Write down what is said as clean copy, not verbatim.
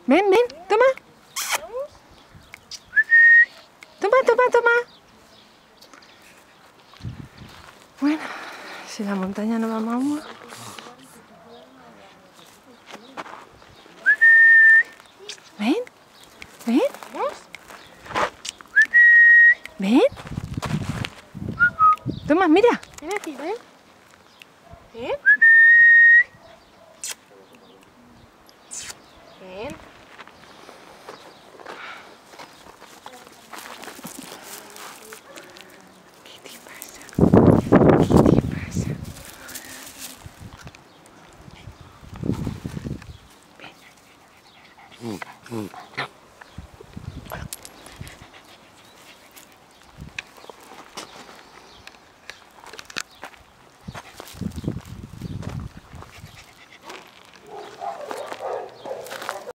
Ven, ven, toma. Toma, toma, toma. Bueno, si la montaña no va más. Ven, ven. Ven. Toma, mira. Ven aquí, ven. ¿Eh?